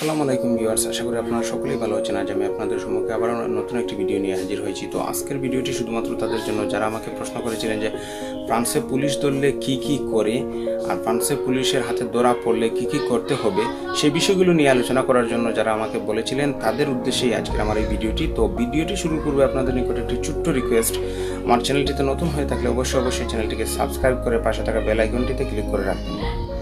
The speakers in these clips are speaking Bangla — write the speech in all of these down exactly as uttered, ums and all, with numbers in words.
আসসালামু আলাইকুম ভিউয়ার্স, আশা করি আপনারা সকলেই ভালো আছেন। আজ আমি আপনাদের সম্মুখে আবার নতুন একটি ভিডিও নিয়ে হাজির হয়েছি। তো আজকের ভিডিওটি শুধুমাত্র তাদের জন্য যারা আমাকে প্রশ্ন করেছিলেন যে ফ্রান্সে পুলিশ ধরলে কি কি করে আর ফ্রান্সে পুলিশের হাতে ধরা পড়লে কি কি করতে হবে সেই বিষয়গুলো নিয়ে আলোচনা করার জন্য যারা আমাকে বলেছিলেন তাদের উদ্দেশ্যেই আজকের আমার এই ভিডিওটি। তো ভিডিওটি শুরু করবে আপনাদের নিকট একটি ছোট্ট রিকোয়েস্ট, আমার চ্যানেলটিতে নতুন হয়ে থাকলে অবশ্যই অবশ্যই চ্যানেলটিকে সাবস্ক্রাইব করে পাশে থাকা বেল আইকনটিতে ক্লিক করে রাখবেন।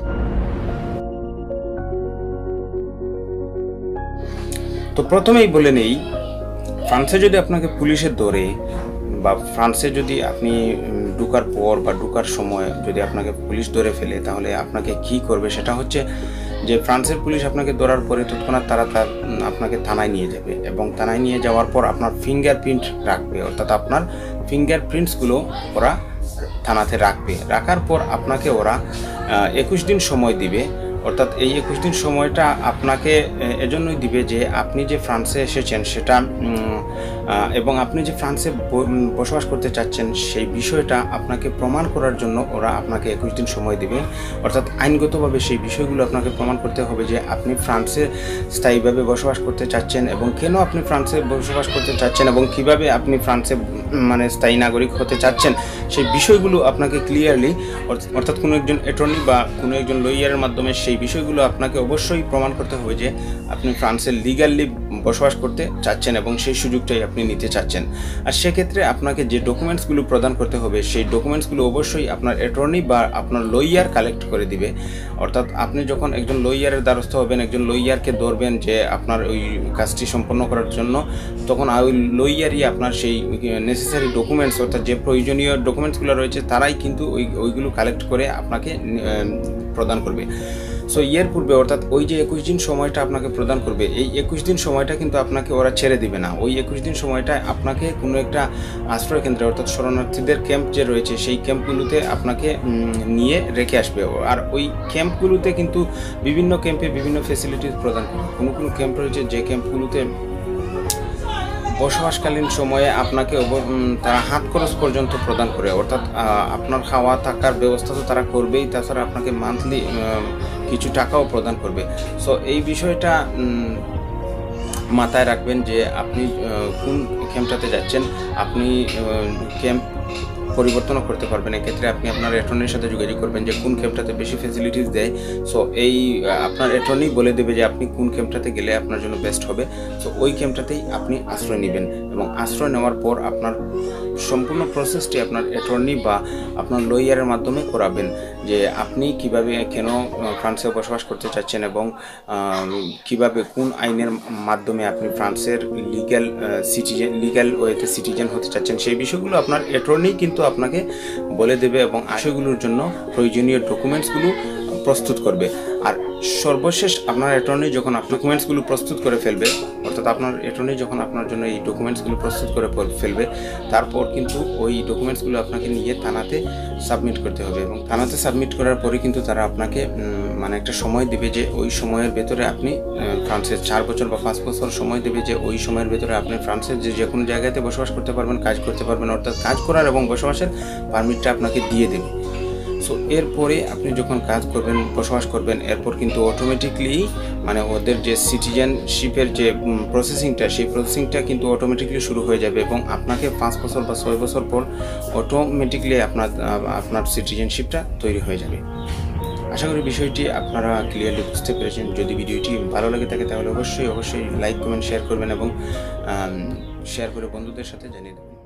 তো প্রথমেই বলে নেই, ফ্রান্সে যদি আপনাকে পুলিশে ধরে বা ফ্রান্সে যদি আপনি ঢুকার পর বা ঢুকার সময় যদি আপনাকে পুলিশ ধরে ফেলে তাহলে আপনাকে কি করবে সেটা হচ্ছে যে ফ্রান্সের পুলিশ আপনাকে ধরার পরে তৎক্ষণাৎ তারা তার আপনাকে থানায় নিয়ে যাবে এবং থানায় নিয়ে যাওয়ার পর আপনার ফিঙ্গারপ্রিন্ট রাখবে, অর্থাৎ আপনার ফিঙ্গারপ্রিন্টসগুলো ওরা থানাতে রাখবে। রাখার পর আপনাকে ওরা একুশ দিন সময় দিবে, অর্থাৎ এই একুশ দিন সময়টা আপনাকে এজন্যই দিবে যে আপনি যে ফ্রান্সে এসেছেন সেটা এবং আপনি যে ফ্রান্সে বসবাস করতে চাচ্ছেন সেই বিষয়টা আপনাকে প্রমাণ করার জন্য ওরা আপনাকে একুশ দিন সময় দেবে। অর্থাৎ আইনগতভাবে সেই বিষয়গুলো আপনাকে প্রমাণ করতে হবে যে আপনি ফ্রান্সে স্থায়ীভাবে বসবাস করতে চাচ্ছেন এবং কেন আপনি ফ্রান্সে বসবাস করতে চাচ্ছেন এবং কিভাবে আপনি ফ্রান্সে মানে স্থায়ী নাগরিক হতে চাচ্ছেন সেই বিষয়গুলো আপনাকে ক্লিয়ারলি, অর্থাৎ কোনো একজন অ্যাটর্নি বা কোনো একজন লয়ারের মাধ্যমে সেই বিষয়গুলো আপনাকে অবশ্যই প্রমাণ করতে হবে যে আপনি ফ্রান্সে লিগালি বসবাস করতে চাচ্ছেন এবং সেই সুযোগটাই আপনি নিতে চাচ্ছেন। আর সেক্ষেত্রে আপনাকে যে ডকুমেন্টসগুলো প্রদান করতে হবে সেই ডকুমেন্টসগুলো অবশ্যই আপনার অ্যাটর্নি বা আপনার লয়ার কালেক্ট করে দিবে। অর্থাৎ আপনি যখন একজন লয়ারের দ্বারস্থ হবেন, একজন লয়ারকে ধরবেন যে আপনার ওই কাজটি সম্পন্ন করার জন্য, তখন ওই লয়ারই আপনার সেই নেসেসারি ডকুমেন্টস অর্থাৎ যে প্রয়োজনীয় ডকুমেন্টসগুলো রয়েছে তারাই কিন্তু ওই ওইগুলো কালেক্ট করে আপনাকে প্রদান করবে। সো এর পূর্বে অর্থাৎ ওই যে একুশ দিন সময়টা আপনাকে প্রদান করবে, এই একুশ দিন সময়টা কিন্তু আপনাকে ওরা ছেড়ে দিবে না। ওই একুশ দিন সময়টা আপনাকে কোনো একটা আশ্রয় কেন্দ্রে অর্থাৎ শরণার্থীদের ক্যাম্প যে রয়েছে সেই ক্যাম্পগুলোতে আপনাকে নিয়ে রেখে আসবে। আর ওই ক্যাম্পগুলোতে কিন্তু বিভিন্ন ক্যাম্পে বিভিন্ন ফেসিলিটিস প্রদান করে। কোনো কোনো ক্যাম্প রয়েছে যে ক্যাম্পগুলোতে বসবাসকালীন সময়ে আপনাকে তারা হাত খরচ পর্যন্ত প্রদান করে, অর্থাৎ আপনার খাওয়া থাকার ব্যবস্থা তো তারা করবেই, তাছাড়া আপনাকে মান্থলি কিছু টাকাও প্রদান করবে। সো এই বিষয়টা মাথায় রাখবেন যে আপনি কোন ক্যাম্পটাতে যাচ্ছেন, আপনি ক্যাম্প পরিবর্তনও করতে পারবেন। এক্ষেত্রে আপনি আপনার অ্যাটর্নির সাথে যোগাযোগ করবেন যে কোন ক্যাম্পটাতে বেশি ফ্যাসিলিটিস দেয়। সো এই আপনার অ্যাটর্নি বলে দেবে যে আপনি কোন ক্যাম্পটাতে গেলে আপনার জন্য বেস্ট হবে। সো ওই ক্যাম্পটাতেই আপনি আশ্রয় নেবেন এবং আশ্রয় নেওয়ার পর আপনার সম্পূর্ণ প্রসেসটি আপনার অ্যাটর্নি বা আপনার লয়ারের মাধ্যমে করাবেন যে আপনি কিভাবে কেন ফ্রান্সে বসবাস করতে চাচ্ছেন এবং কিভাবে কোন আইনের মাধ্যমে আপনি ফ্রান্সের লিগ্যাল সিটিজেন লিগ্যাল ওয়েতে সিটিজেন হতে চাচ্ছেন সেই বিষয়গুলো আপনার অ্যাটর্নি কিন্তু আপনাকে বলে দেবে এবং আশয়গুলোর জন্য প্রয়োজনীয় ডকুমেন্টসগুলো প্রস্তুত করবে। আর সর্বশেষ আপনার অ্যাটর্নি যখন ডকুমেন্টসগুলো প্রস্তুত করে ফেলবে, অর্থাৎ আপনার অ্যাটর্নি যখন আপনার জন্য এই ডকুমেন্টসগুলো প্রস্তুত করে ফেলবে তারপর কিন্তু ওই ডকুমেন্টসগুলো আপনাকে নিয়ে থানাতে সাবমিট করতে হবে এবং থানাতে সাবমিট করার পরে কিন্তু তারা আপনাকে মানে একটা সময় দেবে যে ওই সময়ের ভেতরে আপনি ফ্রান্সের চার বছর বা পাঁচ বছর সময় দেবে যে ওই সময়ের ভেতরে আপনি ফ্রান্সের যে যে কোনো জায়গাতে বসবাস করতে পারবেন, কাজ করতে পারবেন, অর্থাৎ কাজ করার এবং বসবাসের পারমিটটা আপনাকে দিয়ে দেবে। সো এরপরে আপনি যখন কাজ করবেন, বসবাস করবেন, এরপর কিন্তু অটোমেটিকলি মানে ওদের যে সিটিজেনশিপের যে প্রসেসিংটা সেই প্রসেসিংটা কিন্তু অটোমেটিকলি শুরু হয়ে যাবে এবং আপনাকে পাঁচ বছর বা ছয় বছর পর অটোমেটিকলি আপনার আপনার সিটিজেনশিপটা তৈরি হয়ে যাবে। আশা করি বিষয়টি আপনারা ক্লিয়ারলি বুঝতে পেরেছেন। যদি ভিডিওটি ভালো লাগে থাকে তাহলে অবশ্যই অবশ্যই লাইক কমেন্ট শেয়ার করবেন এবং শেয়ার করে বন্ধুদের সাথে জানিয়ে দেবেন।